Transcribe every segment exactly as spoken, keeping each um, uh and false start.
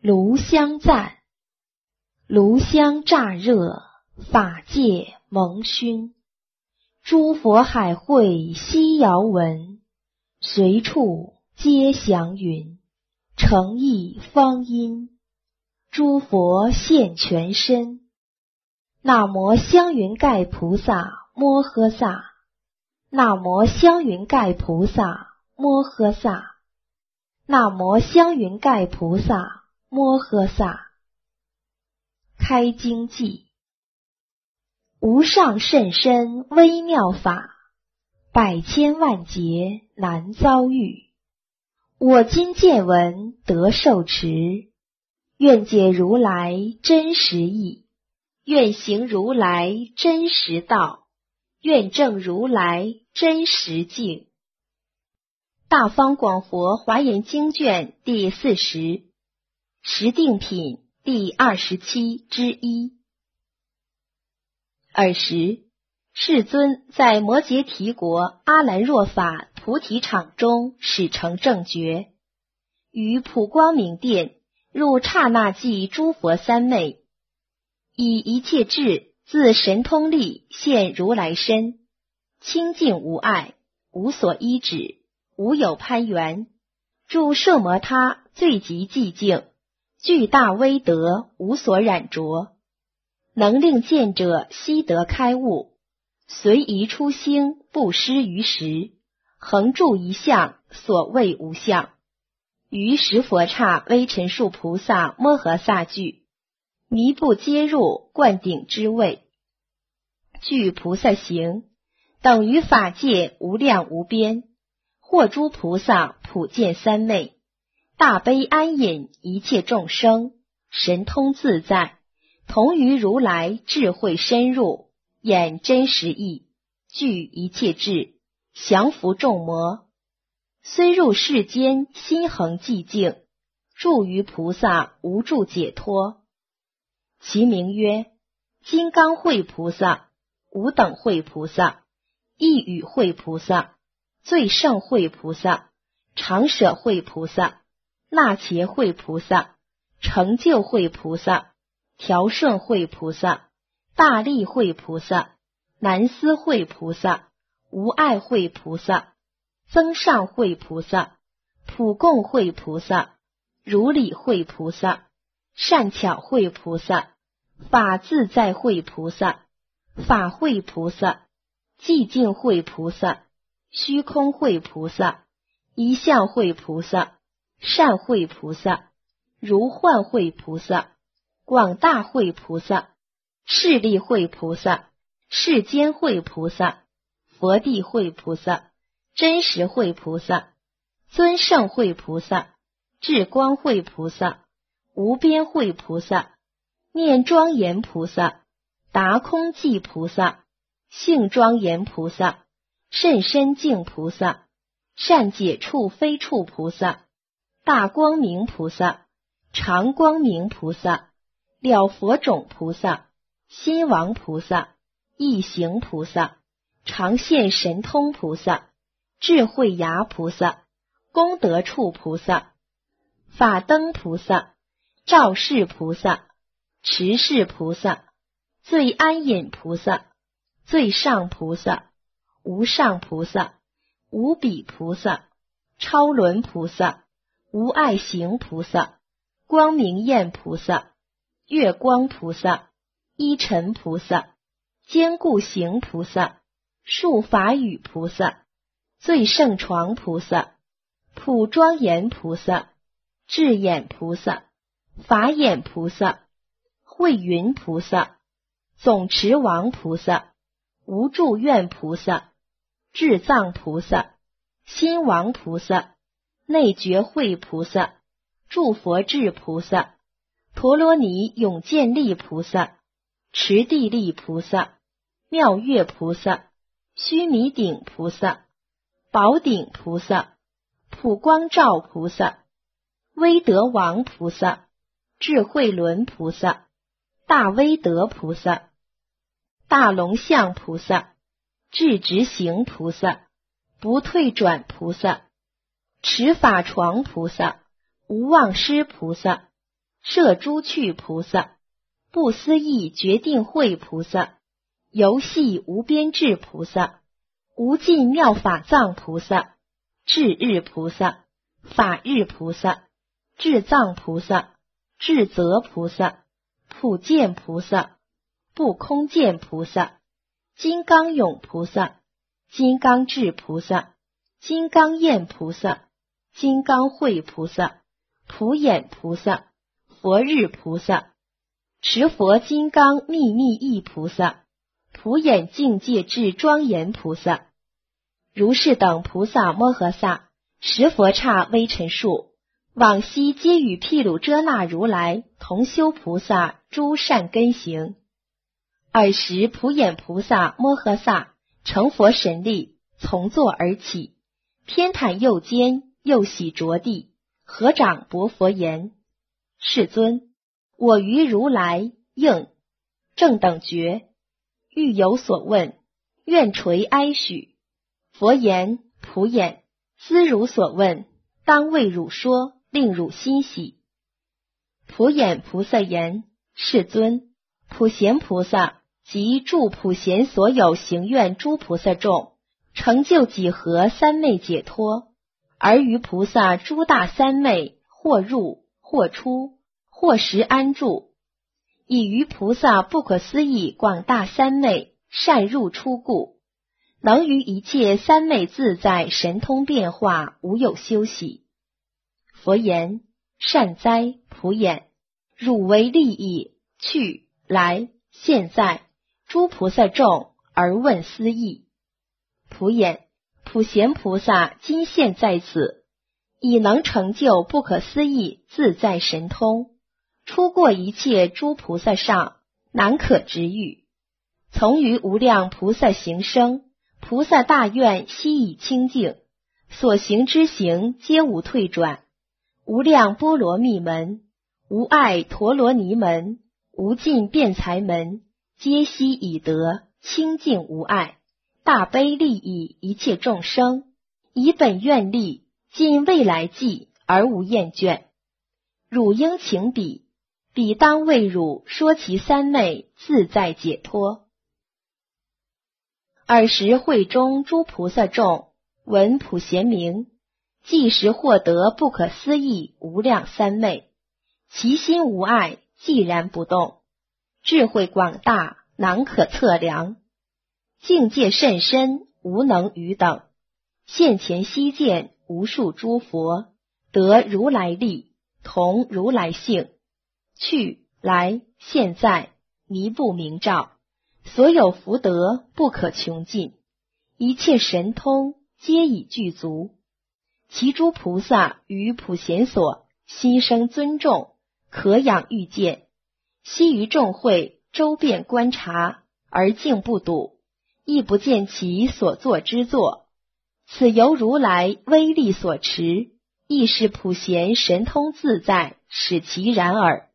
炉香赞。炉香乍热，法界蒙熏。诸佛海会悉遥闻，随处皆祥云。诚意方音，诸佛现全身。那摩香云盖菩萨摩诃萨，那摩香云盖菩萨摩诃萨，那摩香云盖菩萨摩诃萨。开经偈：无上甚深微妙法，百千万劫难遭遇。我今见闻得受持，愿解如来真实义，愿行如来真实道，愿证如来真实境。大方广佛华严经卷第四十，十定品第二十七之一。尔时，世尊在摩羯提国阿兰若法菩提场中始成正觉，于普光明殿入刹那即诸佛三昧，以一切智自神通力现如来身，清净无碍，无所依止，无有攀缘，住摄摩他最极寂静，巨大威德，无所染着，能令见者悉得开悟，随宜出星，不失于时，恒住一相，所谓无相。于十佛刹微尘数菩萨摩诃萨具，弥不皆入灌顶之位，具菩萨行，等于法界无量无边，或诸菩萨普见三昧，大悲安隐一切众生，神通自在，同于如来智慧深入，演真实义，具一切智，降伏众魔。虽入世间心恒寂静，住于菩萨无住解脱。其名曰金刚慧菩萨、无等慧菩萨、一语慧菩萨、最胜慧菩萨、常舍慧菩萨、那伽慧菩萨、成就慧菩萨、调顺慧菩萨、大力慧菩萨、南思慧菩萨、无碍慧菩萨、增上慧菩萨、普供慧菩萨、如理慧菩萨、善巧慧菩萨、法自在慧菩萨、法慧菩萨、寂静慧菩萨、虚空慧菩萨、一相慧菩萨、善慧菩萨、如幻慧菩萨、广大慧菩萨、势力慧菩萨、世间慧菩萨、佛地慧菩萨、真实慧菩萨、尊胜慧菩萨、智光慧菩萨、无边慧菩萨、念庄严菩萨、达空寂菩萨、性庄严菩萨、甚深净菩萨、善解处非处菩萨、大光明菩萨、常光明菩萨、了佛种菩萨、心王菩萨、异行菩萨、常现神通菩萨、智慧牙菩萨、功德处菩萨、法灯菩萨、照世菩萨、持世菩萨、最安隐菩萨、最上菩萨、无上菩萨、无比菩萨、超轮菩萨、无碍行菩萨、光明焰菩萨、月光菩萨、依尘菩萨、坚固行菩萨、树法语菩萨、最胜床菩萨、普庄严菩萨、智眼菩萨、法眼菩萨、慧云菩萨、总持王菩萨、无住愿菩萨、智藏菩萨、心王菩萨、内觉慧菩萨、住佛智菩萨、陀罗尼永见力菩萨、持地力菩萨、妙月菩萨、须弥顶菩萨、宝顶菩萨、普光照菩萨、威德王菩萨、智慧轮菩萨、大威德菩萨、大龙象菩萨、智直行菩萨、不退转菩萨、持法床菩萨、无忘失菩萨、 摄诸趣菩萨，不思议决定慧菩萨，游戏无边智菩萨，无尽妙法藏菩萨，智日菩萨，法日菩萨，智藏菩萨，智则菩萨，普见菩萨，不空见菩萨，金刚勇菩萨，金刚智菩萨，金刚焰菩萨，金刚慧菩萨，普眼菩萨，佛日菩萨，持佛金刚秘密意菩萨，普眼境界智庄严菩萨，如是等菩萨摩诃萨，十佛刹微尘数，往昔皆与毗卢遮那如来同修菩萨诸善根行。尔时普眼菩萨摩诃萨成佛神力，从座而起，偏袒右肩，右喜着地，合掌薄佛言：世尊，我于如来应正等觉，欲有所问，愿垂哀许。佛言：普眼，兹汝所问，当为汝说，令汝欣喜。普眼菩萨言：世尊，普贤菩萨及诸普贤所有行愿诸菩萨众，成就几何三昧解脱，而于菩萨诸大三昧，或入或出，或时安住，以于菩萨不可思议广大三昧善入出故，能于一切三昧自在神通变化，无有休息。佛言：善哉，普眼，汝为利益去来现在诸菩萨众而问思义。普眼，普贤菩萨今现在此，已能成就不可思议自在神通，出过一切诸菩萨上，难可直喻。从于无量菩萨行生，菩萨大愿悉以清净，所行之行皆无退转。无量波罗蜜门、无碍陀罗尼门、无尽辩才门，皆悉已得清净无碍，大悲利益一切众生，以本愿力尽未来际而无厌倦。汝应请彼，彼当为汝说其三昧自在解脱。尔时会中诸菩萨众闻普贤名，即时获得不可思议无量三昧，其心无碍，寂然不动，智慧广大，难可测量，境界甚深，无能与等。现前悉见无数诸佛，得如来力，同如来性，去来现在弥不明照，所有福德不可穷尽，一切神通皆已具足。其诸菩萨于普贤所心生尊重，可仰欲见，悉于众会周遍观察，而竟不睹，亦不见其所作之作。此由如来威力所持，亦是普贤神通自在，使其然耳。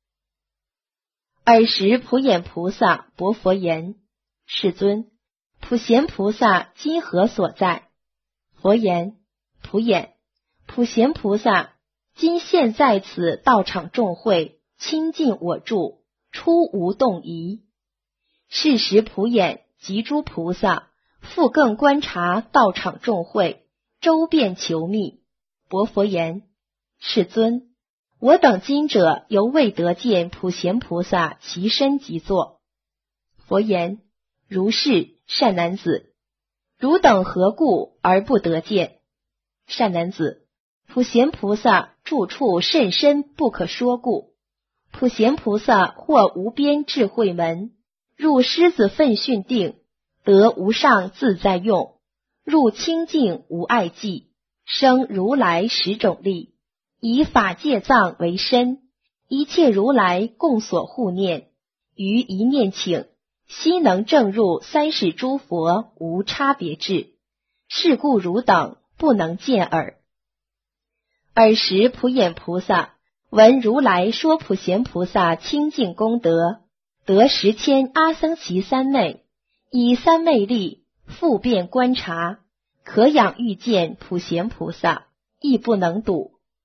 尔时普眼菩萨薄佛言：世尊，普贤菩萨今何所在？佛言：普眼，普贤菩萨今现在此道场众会，亲近我住，出无动疑。是时普眼及诸菩萨复更观察道场众会，周遍求觅。薄佛言：世尊，我等今者犹未得见普贤菩萨其身即坐。佛言：如是，善男子，汝等何故而不得见？善男子，普贤菩萨住处甚深，不可说故。普贤菩萨或无边智慧门，入狮子奋训定，得无上自在用，入清净无碍际，生如来十种力，以法界藏为身，一切如来共所护念，于一念请，悉能证入三世诸佛无差别智，是故汝等不能见耳。尔时普眼菩萨闻如来说普贤菩萨清净功德，得十千阿僧祇三昧，以三昧力复遍观察，可仰欲见普贤菩萨，亦不能睹。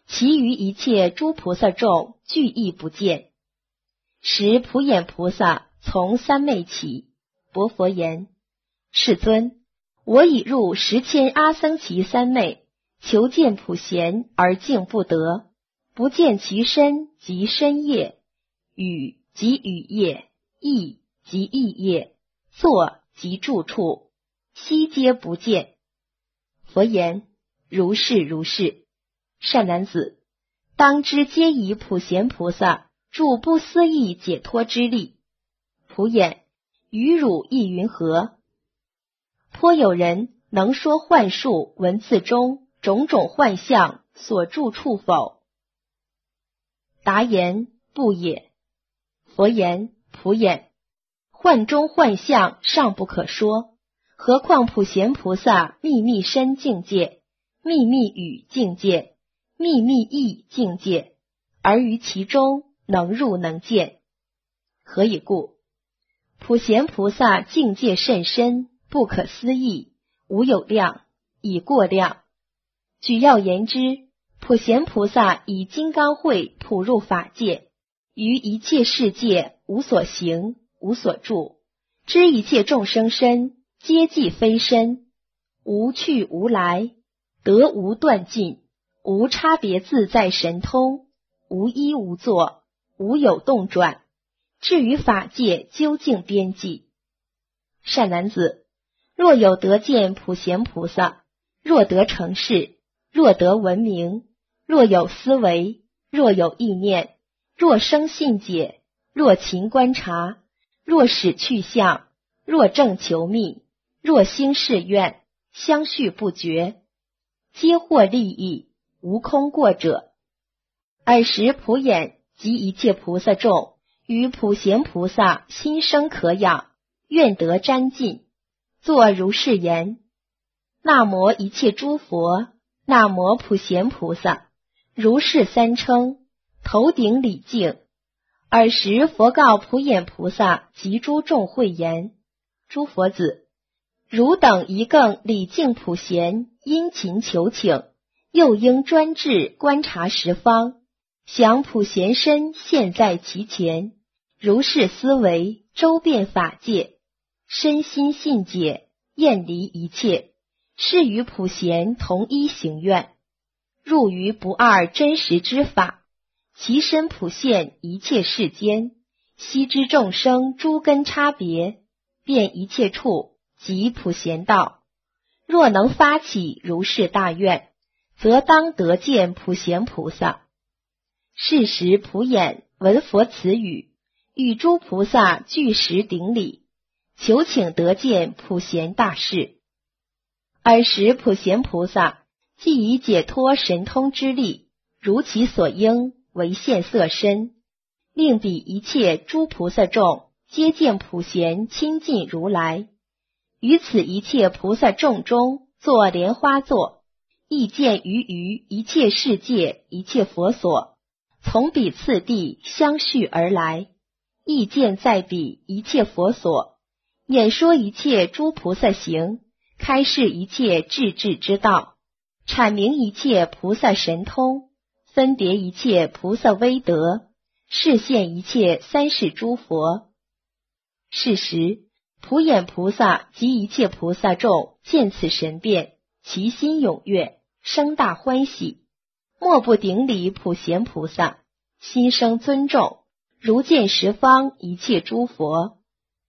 其余一切诸菩萨众俱亦不见。时普眼菩萨从三昧起，薄佛言：世尊，我已入十千阿僧祇三昧，求见普贤而竟不得，不见其身即身业，语即语业，意即意业，坐即住处，悉皆不见。佛言：如是如是。善男子，当知皆以普贤菩萨助不思议解脱之力。普眼，于汝意云何？颇有人能说幻术文字中种种幻象所住处否？答言：不也。佛言：普眼，幻中幻象尚不可说，何况普贤菩萨秘密身境界、秘密语境界、秘密意境界，而于其中能入能见。何以故？普贤菩萨境界甚深，不可思议，无有量，已过量。举要言之，普贤菩萨以金刚慧普入法界，于一切世界无所行，无所住，知一切众生身皆即非身，无去无来，得无断尽，无差别自在神通，无依无作，无有动转，至于法界究竟边际。善男子，若有得见普贤菩萨，若得成事，若得闻名，若有思维，若有意念，若生信解，若勤观察，若使去向，若正求觅，若兴誓愿，相续不绝，皆获利益，无空过者。尔时普眼及一切菩萨众于普贤菩萨心生可仰，愿得沾尽，作如是言：那摩一切诸佛，那摩普贤菩萨，如是三称，头顶礼敬。尔时佛告普眼菩萨及诸众会言：诸佛子，汝等一更礼敬普贤，殷勤求请，又应专志观察十方，想普贤身现在其前，如是思维，周遍法界，身心信解，厌离一切，是与普贤同一行愿，入于不二真实之法，其身普现一切世间，悉知众生诸根差别，遍一切处，即普贤道。若能发起如是大愿，则当得见普贤菩萨。是时普眼闻佛此语，与诸菩萨俱时顶礼，求请得见普贤大士。尔时普贤菩萨既以解脱神通之力，如其所应为现色身，令彼一切诸菩萨众皆见普贤亲近如来，于此一切菩萨众中作莲花座，亦见于于一切世界一切佛所，从彼次第相续而来，亦见在彼一切佛所，演说一切诸菩萨行，开示一切智智之道，阐明一切菩萨神通，分别一切菩萨威德，示现一切三世诸佛。是时普眼菩萨及一切菩萨众见此神变，其心踊跃，生大欢喜，莫不顶礼普贤菩萨，心生尊重，如见十方一切诸佛。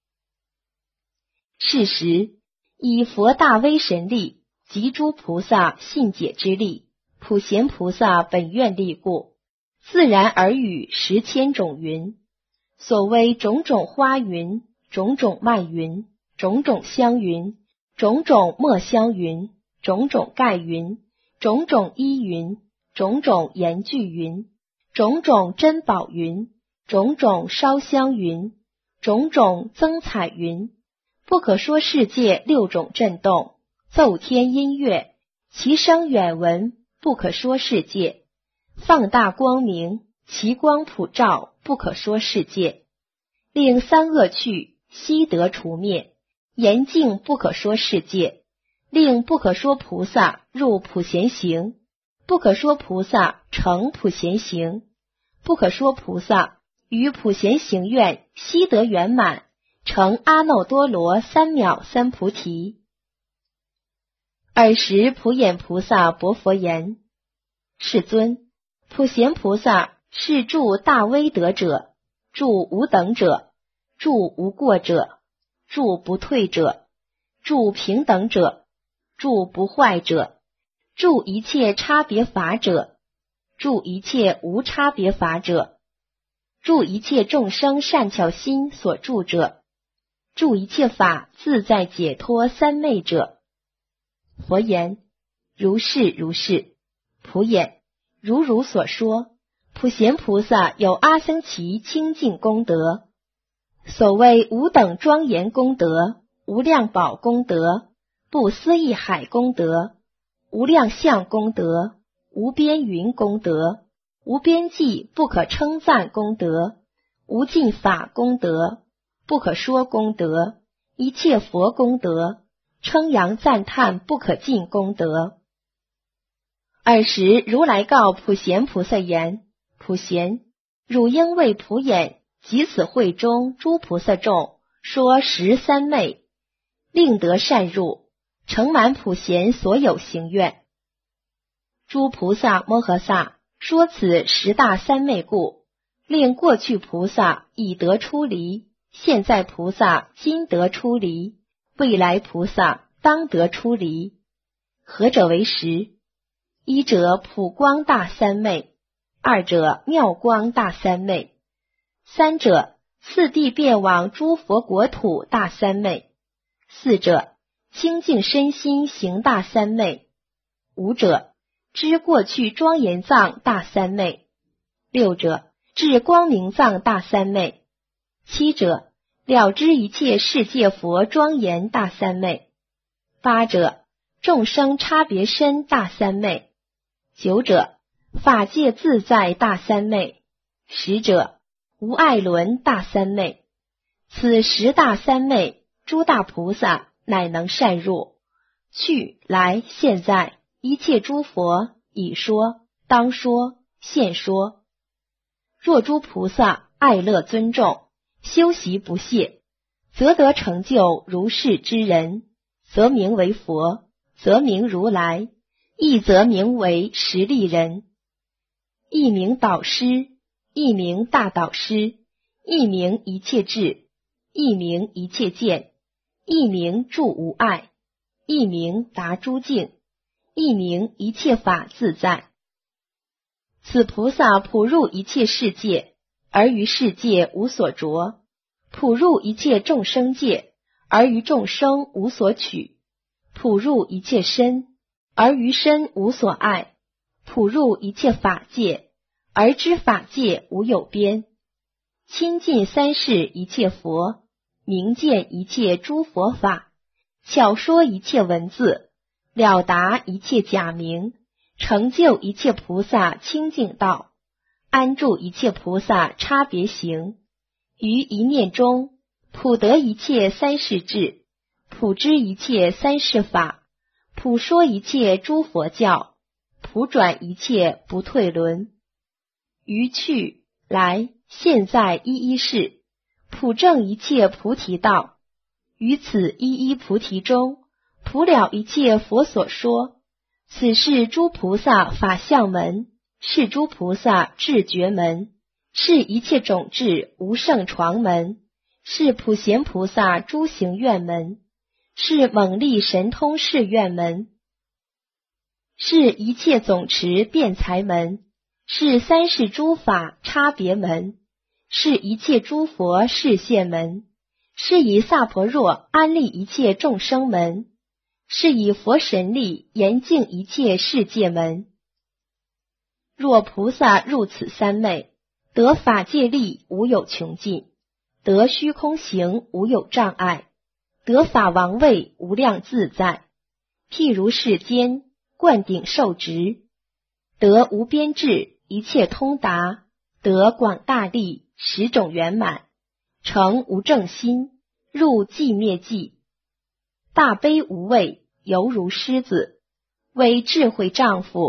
是时以佛大威神力及诸菩萨信解之力，普贤菩萨本愿力故，自然而语十千种云，所谓种种花云，种种麦云，种种香云，种种墨香云，种种盖云，种种衣云，种种言具云，种种珍宝云，种种烧香云，种种增彩云，不可说世界六种震动，奏天音乐，其声远闻，不可说世界，放大光明，其光普照，不可说世界，令三恶趣，悉得除灭，严净不可说世界，令不可说菩萨入普贤行， 不可说菩萨成普贤行，不可说菩萨于普贤行愿悉得圆满，成阿耨多罗三藐三菩提。尔时普眼菩萨薄佛言：世尊，普贤菩萨是住大威德者，住无等者，住无过者，住不退者，住平等者，住不坏者，住一切差别法者，住一切无差别法者，住一切众生善巧心所住者，住一切法自在解脱三昧者。佛言：如是如是。普眼，如汝所说，普贤菩萨有阿僧祇清净功德。所谓无等庄严功德，无量宝功德，不思议海功德，无量相功德，无边云功德，无边际不可称赞功德，无尽法功德，不可说功德，一切佛功德，称扬赞叹不可尽功德。尔时如来告普贤菩萨言：普贤，汝应为普眼及此会中诸菩萨众说十三昧，令得善入，成满普贤所有行愿。诸菩萨摩诃萨说此十大三昧故，令过去菩萨已得出离，现在菩萨今得出离，未来菩萨当得出离。何者为十？一者普光大三昧，二者妙光大三昧，三者次第遍往诸佛国土大三昧，四者清净身心行大三昧，五者知过去庄严藏大三昧，六者至光明藏大三昧，七者了知一切世界佛庄严大三昧，八者众生差别身大三昧，九者法界自在大三昧，十者无碍轮大三昧。此十大三昧，诸大菩萨乃能善入。去来现在一切诸佛已说当说现说。若诸菩萨爱乐尊重，修习不懈，则得成就如是之人，则名为佛，则名如来，亦则名为实力人。一名导师，一名大导师，一名一切智，一名一切见，一名住无碍，一名达诸境，一名一切法自在。此菩萨普入一切世界，而于世界无所着；普入一切众生界，而于众生无所取；普入一切身，而于身无所爱；普入一切法界，而知法界无有边。亲近三世一切佛，明见一切诸佛法，巧说一切文字，了达一切假名，成就一切菩萨清净道，安住一切菩萨差别行，于一念中普得一切三世智，普知一切三世法，普说一切诸佛教，普转一切不退轮。于去来现在一一世，普证一切菩提道，于此一一菩提中，普了一切佛所说。此是诸菩萨法相门，是诸菩萨智觉门，是一切种智无胜床门，是普贤菩萨诸行愿门，是猛力神通誓愿门，是一切总持辩才门，是三世诸法差别门，是一切诸佛示现门，是以萨婆若安立一切众生门，是以佛神力严净一切世界门。若菩萨入此三昧，得法界力无有穷尽，得虚空行无有障碍，得法王位无量自在，譬如世间灌顶受职，得无边智一切通达，得广大力十种圆满，成无正心，入寂灭寂。大悲无畏，犹如狮子，为智慧丈夫，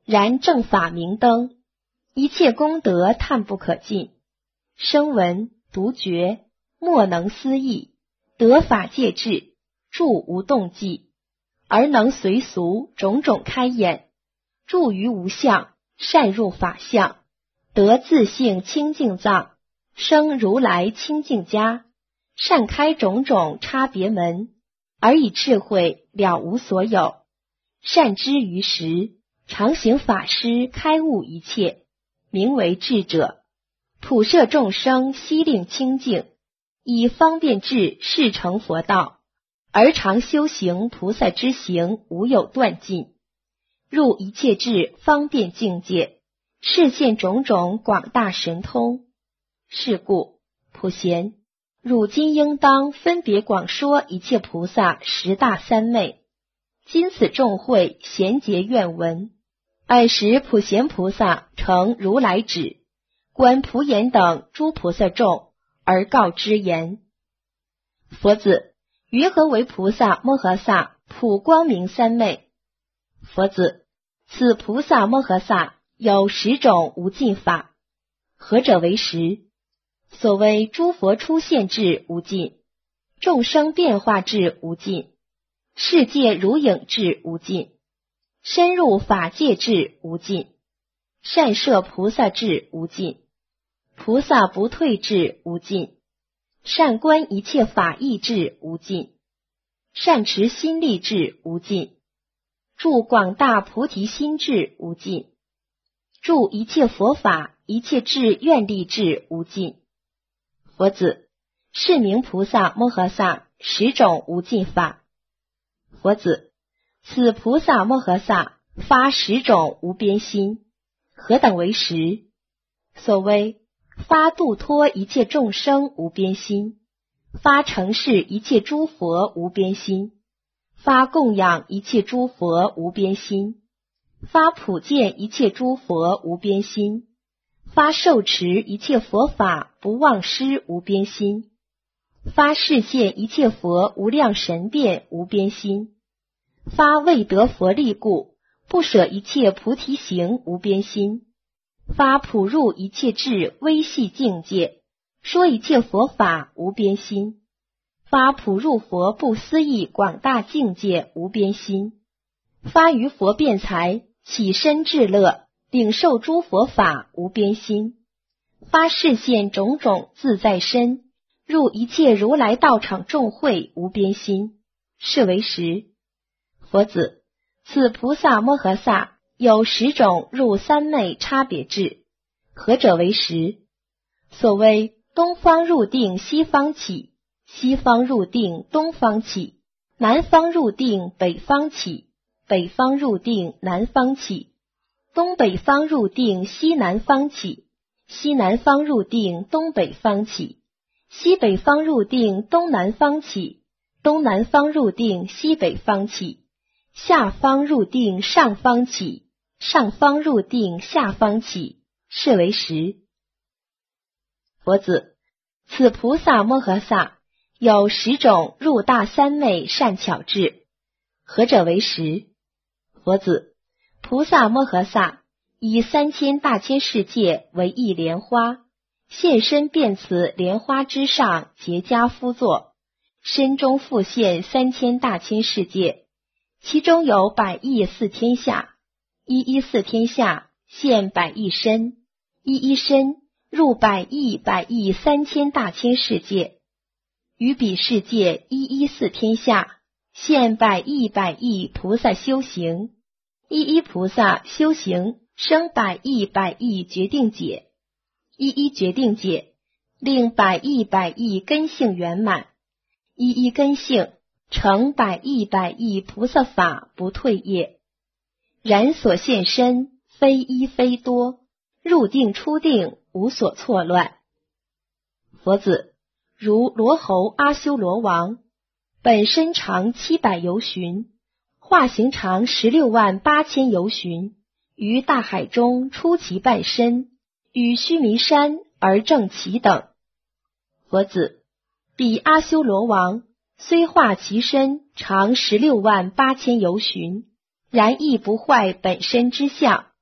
然正法明灯，一切功德探不可尽，声闻独觉，莫能思议，得法界智，住无动迹，而能随俗种种开眼，住于无相，善入法相，得自性清净藏，生如来清净家，善开种种差别门，而以智慧了无所有，善知于时，常行法施开悟一切，名为智者。普摄众生悉令清净，以方便智示成佛道，而常修行菩萨之行无有断尽，入一切智方便境界，示现种种广大神通。是故普贤，汝今应当分别广说一切菩萨十大三昧。今此众会贤结愿闻。尔时普贤菩萨承如来旨，观普眼等诸菩萨众，而告之言：佛子，于何为菩萨摩诃萨普光明三昧？佛子，此菩萨摩诃萨有十种无尽法。何者为十？所谓诸佛出现智无尽，众生变化智无尽，世界如影智无尽，深入法界智无尽，善摄菩萨智无尽，菩萨不退智无尽，善观一切法义智无尽，善持心力智无尽，住广大菩提心智无尽，住一切佛法一切智愿力智无尽。佛子，是名菩萨摩诃萨十种无尽法。佛子，此菩萨摩诃萨发十种无边心。何等为十？所谓发度脱一切众生无边心，发承事一切诸佛无边心，发供养一切诸佛无边心，发普见一切诸佛无边心，发受持一切佛法不忘失无边心，发示现一切佛无量神变无边心，发未得佛力故不舍一切菩提行无边心，发普入一切智微细境界说一切佛法无边心，发普入佛不思议广大境界无边心，发于佛辩才起身至乐领受诸佛法无边心，发示现种种自在身入一切如来道场众会无边心，是为十。佛子，此菩萨摩诃萨有十种入三昧差别智。何者为十？所谓东方入定西方起，西方入定东方起，南方入定北方起，北方入定南方起，东北方入定西南方起，西南方入定东北方起，西北方入定东南方起，东南方入定西北方起，下方入定上方起，上方入定下方起，是为十。佛子，此菩萨摩诃萨有十种入大三昧善巧智。何者为十？佛子，菩萨摩诃萨以三千大千世界为一莲花，现身遍此莲花之上结跏趺坐，身中复现三千大千世界，其中有百亿四天下，一一四天下现百亿身，一一身入百亿百亿三千大千世界，于彼世界一一四天下现百亿百亿菩萨修行，一一菩萨修行生百亿百亿决定解，一一决定解令百亿百亿根性圆满，一一根性成百亿百亿菩萨法不退业。然所现身非一非多，入定出定无所错乱。佛子，如罗侯阿修罗王，本身长七百由旬，化形长十六万八千由旬，于大海中出其半身，与须弥山而正其等。佛子，彼阿修罗王虽化其身长十六万八千由旬，然亦不坏本身之相，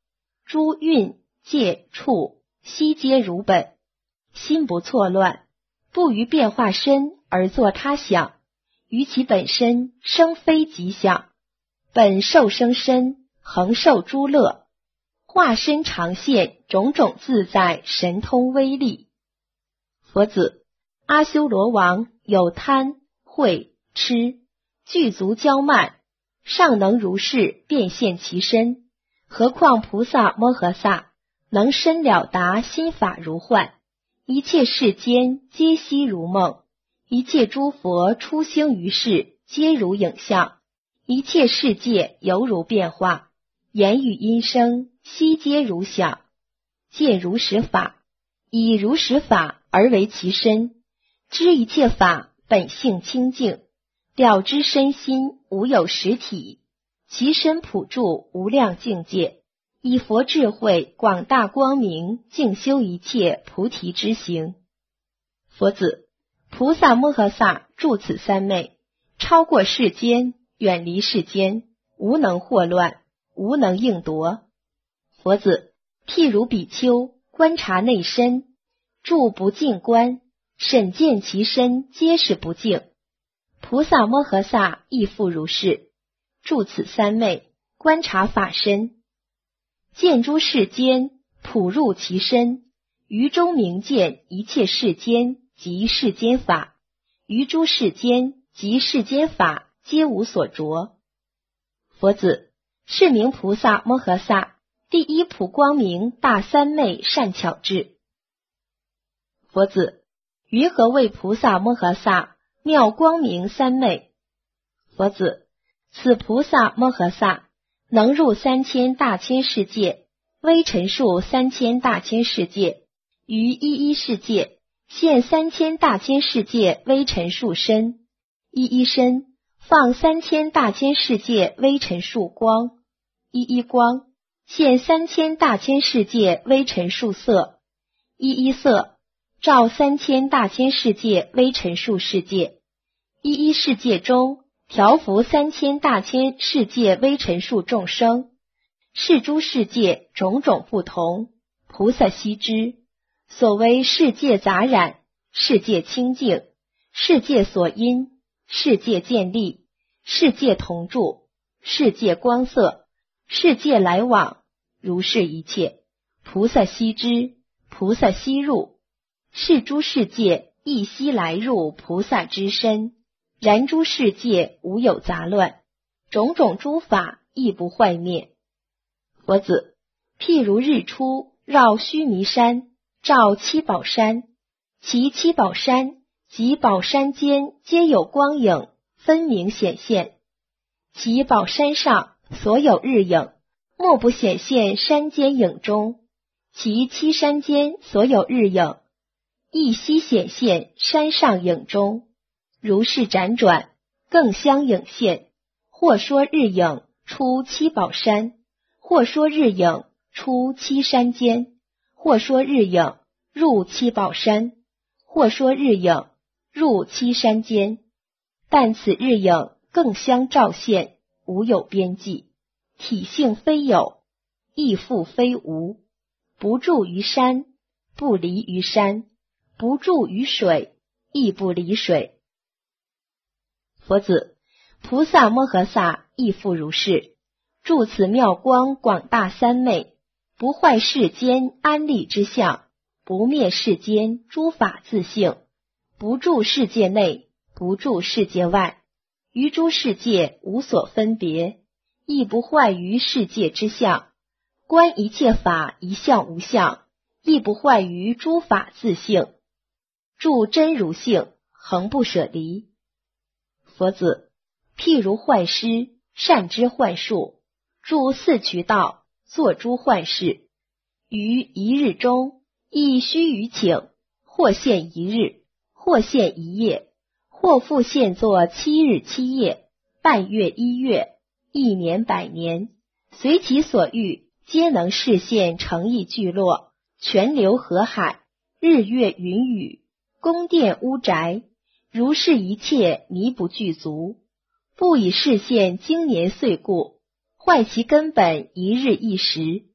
诸运、界、处，悉皆如本。心不错乱，不于变化身而作他想，于其本身生非吉想。本受生身，恒受诸乐，化身常现种种自在神通威力。佛子，阿修罗王有贪、恚、痴，具足骄慢，尚能如是变现其身，何况菩萨摩诃萨能深了达心法如幻，一切世间皆悉如梦，一切诸佛出兴于世皆如影像，一切世界犹如变化，言语音声悉皆如响，见如实法，以如实法而为其身，知一切法本性清净，了知身心无有实体，其身普住无量境界，以佛智慧广大光明，静修一切菩提之行。佛子，菩萨摩诃萨住此三昧，超过世间，远离世间，无能惑乱，无能应夺。佛子，譬如比丘观察内身，住不净观，审见其身皆是不净。菩萨摩诃萨亦复如是，住此三昧，观察法身，见诸世间，普入其身，于中明见一切世间及世间法，于诸世间及世间法皆无所着。佛子，是名菩萨摩诃萨第一普光明大三昧善巧智。佛子，云何谓菩萨摩诃萨妙光明三昧？佛子，此菩萨摩诃萨能入三千大千世界，微尘数三千大千世界，于一一世界现三千大千世界微尘数身，一一身放三千大千世界微尘数光，一一光现三千大千世界微尘数色，一一色照三千大千世界微尘数世界，一一世界中调伏三千大千世界微尘数众生，是诸世界种种不同，菩萨悉知。所谓世界杂染，世界清净，世界所因，世界建立，世界同住，世界光色，世界来往，如是一切，菩萨悉知，菩萨悉入。是诸世界亦悉来入菩萨之身，然诸世界无有杂乱，种种诸法亦不坏灭。佛子，譬如日出绕须弥山，照七宝山，其七宝山及宝山间皆有光影分明显现，其宝山上所有日影，莫不显现山间影中，其七山间所有日影，亦悉显现山上影中，如是辗转，更相影现，或说日影出七宝山，或说日影出七山间，或说日影入七宝山，或说日影入七山间，但此日影更相照现，无有边际，体性非有，亦复非无，不住于山，不离于山，不住于水，亦不离水。佛子，菩萨摩诃萨亦复如是，住此妙光广大三昧，不坏世间安立之相，不灭世间诸法自性，不住世界内，不住世界外，于诸世界无所分别，亦不坏于世界之相，观一切法一相无相，亦不坏于诸法自性，住真如性，恒不舍离。佛子，譬如幻师善知幻术，住四衢道，作诸幻事，于一日中亦须臾请，或现一日，或现一夜，或复现作七日七夜，半月一月，一年百年，随其所欲，皆能示现诚意聚落，泉流河海，日月云雨，宫殿屋宅，如是一切弥不具足，不以示现经年岁故，坏其根本一日一时，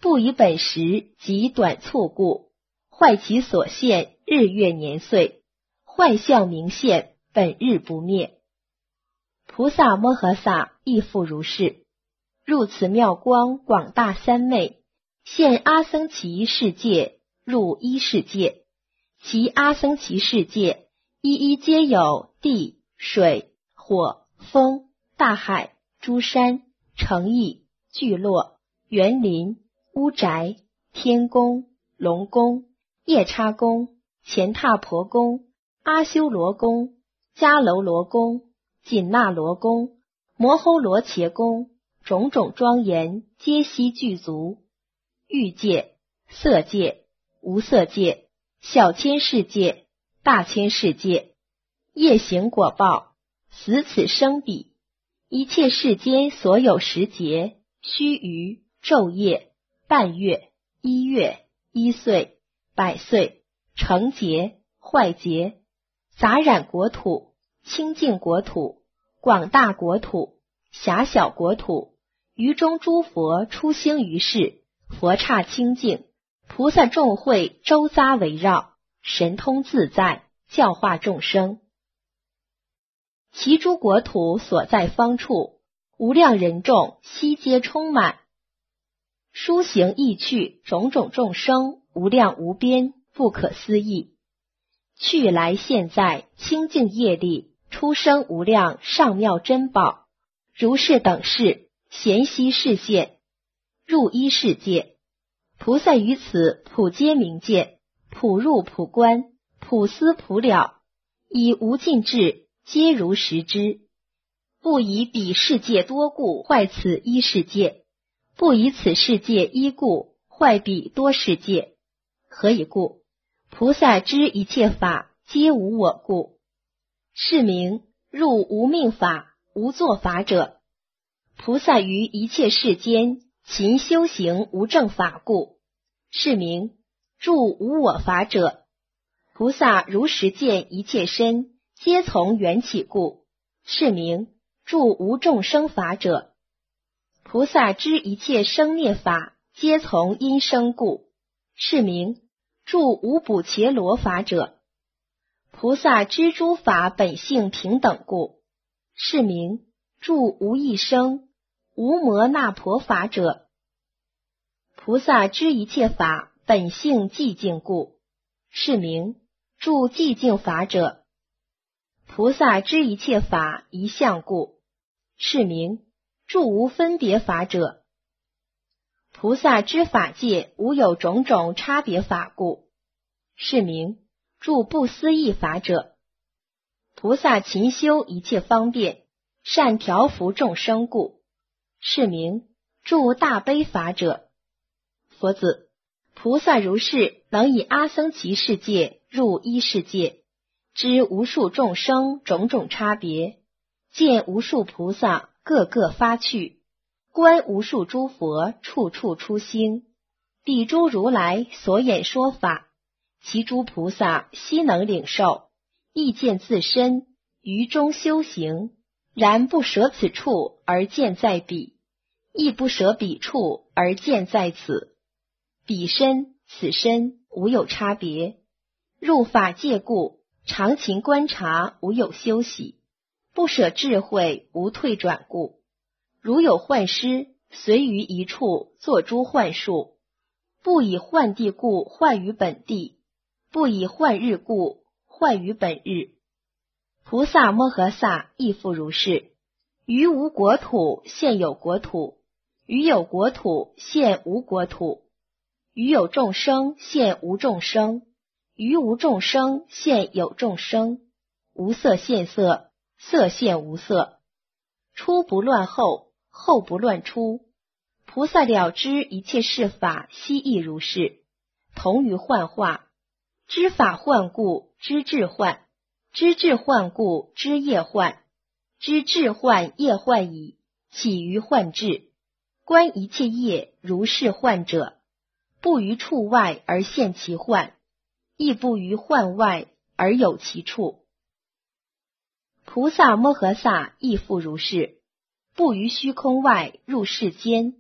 不以本时及短促故，坏其所现日月年岁，坏相明现，本日不灭。菩萨摩诃萨亦复如是，入此妙光广大三昧，现阿僧祇世界，入一世界，其阿僧祇世界一一皆有地、水、火、风、大海、诸山、城邑、聚落、园林、屋宅、天宫、龙宫、夜叉宫、乾闼婆宫、阿修罗宫、迦楼罗宫、紧那罗宫、摩吼罗伽宫，种种庄严皆悉具足。欲界、色界、无色界、小千世界、大千世界，业行果报，死此生彼，一切世间所有时节、须臾、昼夜、半月、一月、一岁、百岁、成劫、坏劫，杂染国土、清净国土、广大国土、狭小国土，于中诸佛出兴于世，佛刹清净，菩萨众会周匝围绕，神通自在，教化众生。其诸国土所在方处，无量人众悉皆充满，殊行意趣，种种众生无量无边，不可思议。去来现在清净业力，出生无量上妙珍宝，如是等事，咸悉示现。入一世界，菩萨于此普皆明见，普入普观，普思普了，以无尽智，皆如实知。不以彼世界多故坏此一世界，不以此世界一故坏彼多世界。何以故？菩萨知一切法皆无我故，是名入无命法、无作法者。菩萨于一切世间勤修行无正法故，是名住无我法者。菩萨如实见一切身皆从缘起故，是名住无众生法者。菩萨知一切生灭法皆从因生故，是名住无补伽罗法者。菩萨知诸法本性平等故，是名住无一生、无摩那婆法者。菩萨知一切法本性寂静故，是名住寂静法者。菩萨知一切法一相故，是名住无分别法者。菩萨知法界无有种种差别法故，是名住不思议法者。菩萨勤修一切方便，善调伏众生故，是名住大悲法者。佛子，菩萨如是能以阿僧祇世界入一世界，知无数众生种种差别，见无数菩萨各个发去，观无数诸佛处处出兴，彼诸如来所演说法，其诸菩萨悉能领受，亦见自身于中修行，然不舍此处而见在彼，亦不舍彼处而见在此。彼身此身无有差别，入法界故，常勤观察，无有休息，不舍智慧，无退转故。如有幻师，随于一处作诸幻术，不以幻地故幻于本地，不以幻日故幻于本日。菩萨摩诃萨亦复如是。于无国土现有国土，于有国土现无国土，于有众生现无众生，于无众生现有众生，无色现色，色现无色。初不乱后，后不乱初。菩萨了知一切事法悉亦如是，同于幻化。知法幻故，知智幻；知智幻故，知业幻；知智幻业幻矣，起于幻智。观一切业如是幻者，不于处外而现其幻，亦不于幻外而有其处。菩萨摩诃萨亦复如是，不于虚空外入世间，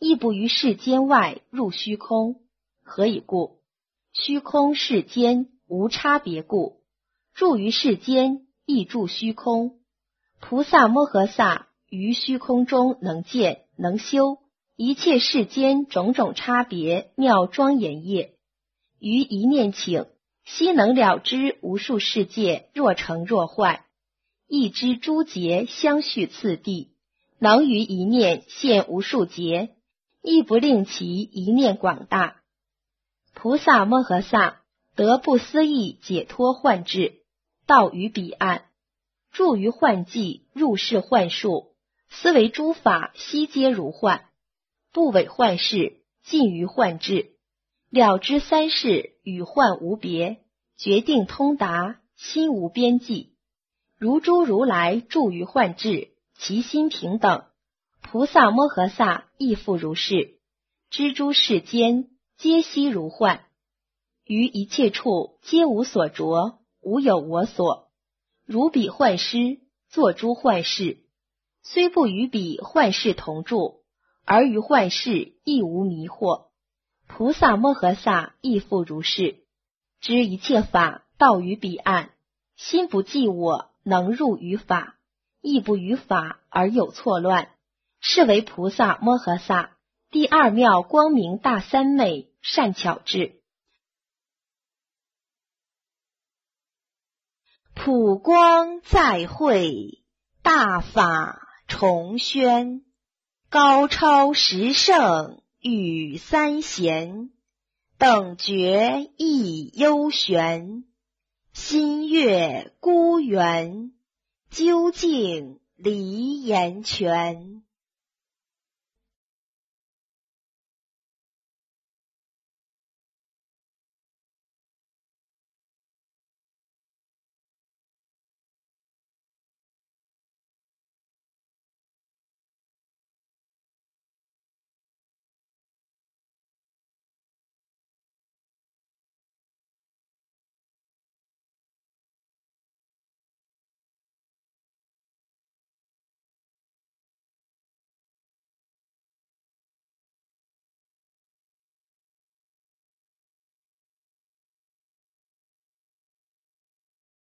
亦不于世间外入虚空。何以故？虚空世间无差别故，住于世间亦住虚空。菩萨摩诃萨于虚空中能见能修一切世间种种差别妙庄严业，于一念请，悉能了知无数世界若成若坏，亦知诸劫相续次第，能于一念现无数劫，亦不令其一念广大。菩萨摩诃萨得不思议解脱幻智，到于彼岸，住于幻寂，入世幻数，思维诸法悉皆如幻，不违幻事，尽于幻智，了知三世与幻无别，决定通达，心无边际。如诸如来住于幻智，其心平等。菩萨摩诃萨亦复如是，知诸世间皆悉如幻，于一切处皆无所着，无有我所。如彼幻师，作诸幻事，虽不与彼幻事同住，而于幻事亦无迷惑。菩萨摩诃萨亦复如是，知一切法到于彼岸，心不计我，能入于法，亦不于法而有错乱，是为菩萨摩诃萨第二妙光明大三昧善巧智。 普光再会，大法重宣，高超十圣与三贤，等觉亦幽玄，心悦孤圆，究竟离言全。